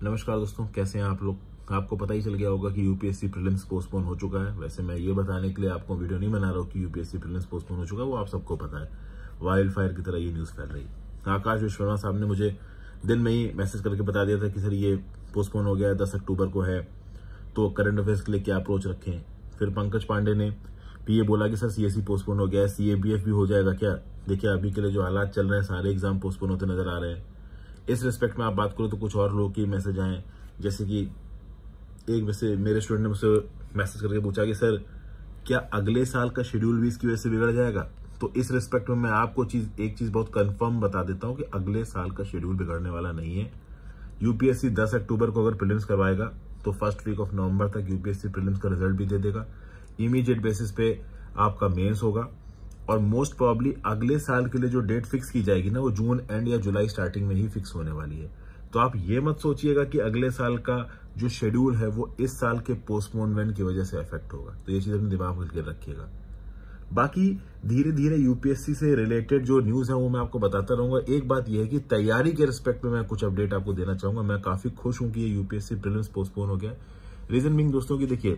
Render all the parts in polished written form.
नमस्कार दोस्तों, कैसे हैं आप लोग। आपको पता ही चल गया होगा कि यूपीएससी प्रीलिम्स पोस्टपोन हो चुका है। वैसे मैं ये बताने के लिए आपको वीडियो नहीं बना रहा हूँ कि यूपीएससी प्रीलिम्स पोस्टपोन हो चुका है, वो आप सबको पता है। वाइल्ड फायर की तरह ये न्यूज फैल रही है। आकाश विश्वकर्मा साहब ने मुझे दिन में ही मैसेज करके बता दिया था कि सर ये पोस्टपोन हो गया है, 10 अक्टूबर को है, तो करंट अफेयर्स के लिए क्या अप्रोच रखें। फिर पंकज पांडे ने भी ये बोला कि सर सीएसई पोस्टपोन हो गया है, सीएबीएफ भी हो जाएगा क्या। देखिए अभी के लिए जो हालात चल रहे हैं, सारे एग्जाम पोस्टपोन होते नजर आ रहे हैं। इस रिस्पेक्ट में आप बात करो तो कुछ और लोगों के मैसेज आए, जैसे कि एक वैसे मेरे स्टूडेंट ने मुझसे मैसेज करके पूछा कि सर क्या अगले साल का शेड्यूल भी इसकी वजह से बिगड़ जाएगा। तो इस रिस्पेक्ट में मैं आपको एक चीज बहुत कंफर्म बता देता हूं कि अगले साल का शेड्यूल बिगड़ने वाला नहीं है। यूपीएससी 10 अक्टूबर को अगर प्रीलिम्स करवाएगा तो फर्स्ट वीक ऑफ नवंबर तक यूपीएससी प्रीलिम्स का रिजल्ट भी दे देगा। इमीडिएट बेसिस पे आपका मेंस होगा और मोस्ट प्रोबेबली अगले साल के लिए जो डेट फिक्स की जाएगी ना, वो जून एंड या जुलाई स्टार्टिंग में ही फिक्स होने वाली है। तो आप ये मत सोचिएगा कि अगले साल का जो शेड्यूल है वो इस साल के पोस्टपोनमेंट की वजह से अफेक्ट होगा। तो ये चीज अपने दिमाग में करके रखिएगा। बाकी धीरे धीरे यूपीएससी से रिलेटेड जो न्यूज है वो मैं आपको बताता रहूंगा। एक बात यह है कि तैयारी के रिस्पेक्ट में मैं कुछ अपडेट आपको देना चाहूंगा। मैं काफी खुश हूं कि ये यूपीएससी प्रीलिम्स पोस्टपोन हो गया। रीजन बिंग दोस्तों की देखिए,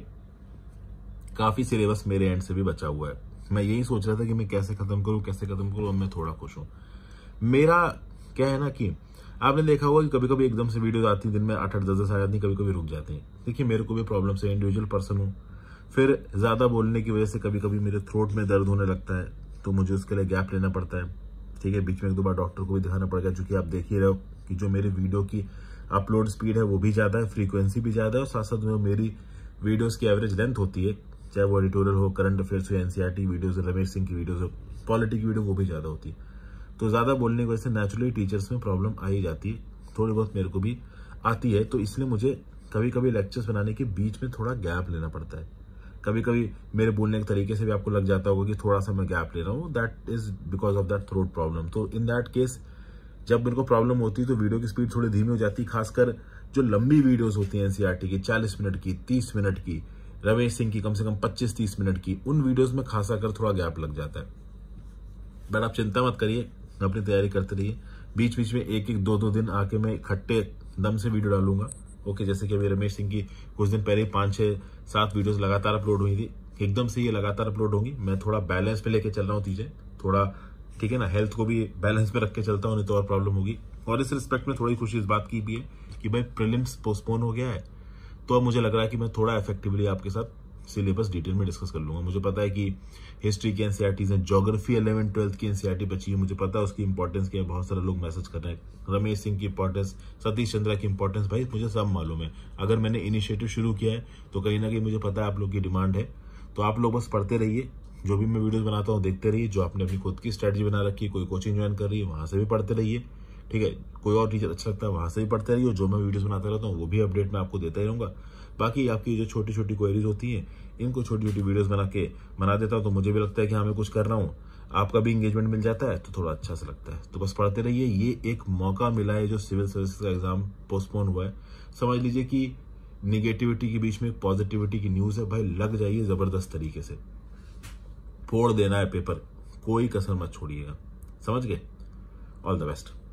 काफी सिलेबस मेरे एंड से भी बचा हुआ है। मैं यही सोच रहा था कि मैं कैसे खत्म करूं, और मैं थोड़ा खुश हूं। मेरा क्या है ना कि आपने देखा होगा कि कभी कभी एकदम से वीडियोस आती है, दिन में 8-8, 10-10 आ जाती है, कभी कभी रुक जाते हैं। देखिए मेरे को भी प्रॉब्लम से, इंडिविजुअल पर्सन हूं। फिर ज्यादा बोलने की वजह से कभी कभी मेरे थ्रोट में दर्द होने लगता है, तो मुझे उसके लिए गैप लेना पड़ता है। ठीक है, बीच में 1-2 बार डॉक्टर को भी दिखाना पड़ेगा, क्योंकि आप देख ही रहे हो कि जो मेरी वीडियो की अपलोड स्पीड है वो भी ज्यादा है, फ्रीक्वेंसी भी ज्यादा है, और साथ साथ में मेरी वीडियोज की एवरेज लेंथ होती है, चाहे वो एडिटोरियल हो, करंट अफेयर्स हो, एनसीईआरटी वीडियोज, रमेश सिंह की वीडियोज हो, पॉलिटिक वीडियो, वो भी ज्यादा होती है। तो ज्यादा बोलने की वजह से नेचुरली टीचर्स में प्रॉब्लम आ ही जाती है, थोड़ी बहुत मेरे को भी आती है। तो इसलिए मुझे कभी कभी लेक्चर्स बनाने के बीच में थोड़ा गैप लेना पड़ता है। कभी कभी मेरे बोलने के तरीके से भी आपको लग जाता होगा कि थोड़ा सा मैं गैप ले रहा हूँ, that is because of that throat problem. तो इन दैट केस जब मेरे को प्रॉब्लम होती है तो वीडियो की स्पीड थोड़ी धीमी हो जाती है। खासकर जो लंबी वीडियोस होती हैं एनसीईआरटी की, 40 मिनट की, 30 मिनट की, रमेश सिंह की कम से कम 25-30 मिनट की, उन वीडियोस में खासा कर थोड़ा गैप लग जाता है। बट आप चिंता मत करिए, अपनी तैयारी करते रहिए। बीच बीच में 1-1, 2-2 दिन आके मैं इकट्ठे दम से वीडियो डालूंगा। ओके, जैसे कि अभी रमेश सिंह की कुछ दिन पहले 5-6-7 वीडियोस लगातार अपलोड हुई थी, एकदम से ये लगातार अपलोड होंगी। मैं थोड़ा बैलेंस पे लेके चल रहा हूँ चीजें, थोड़ा ठीक है ना, हेल्थ को भी बैलेंस पे रख के चलता हूँ, नहीं तो और प्रॉब्लम होगी। और इस रिस्पेक्ट में थोड़ी खुशी इस बात की भी है कि भाई प्रीलिम्स पोस्टपोन हो गया है, तो अब मुझे लग रहा है कि मैं थोड़ा इफेक्टिवली आपके साथ सिलेबस डिटेल में डिस्कस कर लूंगा। मुझे पता है कि हिस्ट्री की एनसीईआरटीज हैं, ज्योग्राफी 11-12 की एनसीईआरटी बची है, मुझे पता है उसकी इंपॉर्टेंस क्या है। बहुत सारे लोग मैसेज कर रहे हैं, रमेश सिंह की इंपॉर्टेंस, सतीश चंद्रा की इंपॉर्टेंस, भाई मुझे सब मालूम है। अगर मैंने इनिशिएटिव शुरू किया है तो कहीं ना कहीं मुझे पता है आप लोग की डिमांड है। तो आप लोग बस पढ़ते रहिए, जो भी मैं वीडियोस बनाता हूँ देखते रहिए। जो आपने अपनी खुद की स्ट्रेटजी बना रखी है, कोई कोचिंग ज्वाइन कर रही है, वहां से भी पढ़ते रहिए। ठीक है, कोई और टीचर अच्छा लगता है वहां से भी पढ़ते रहिए। जो मैं वीडियोस बनाता रहता हूँ वो भी अपडेट मैं आपको देता ही रहूंगा। बाकी आपकी जो छोटी छोटी क्वेरीज होती हैं, इनको छोटी छोटी वीडियोस बना देता हूँ, तो मुझे भी लगता है कि हाँ मैं कुछ कर रहा हूँ। आपका भी इंगेजमेंट मिल जाता है तो थोड़ा अच्छा सा लगता है। तो बस पढ़ते रहिए। ये एक मौका मिला है, जो सिविल सर्विसेज का एग्जाम पोस्टपोन हुआ है, समझ लीजिए कि निगेटिविटी के बीच में पॉजिटिविटी की न्यूज है। भाई लग जाइए जबरदस्त तरीके से, फोड़ देना है पेपर, कोई कसर मत छोड़िएगा। समझ गए? All the best.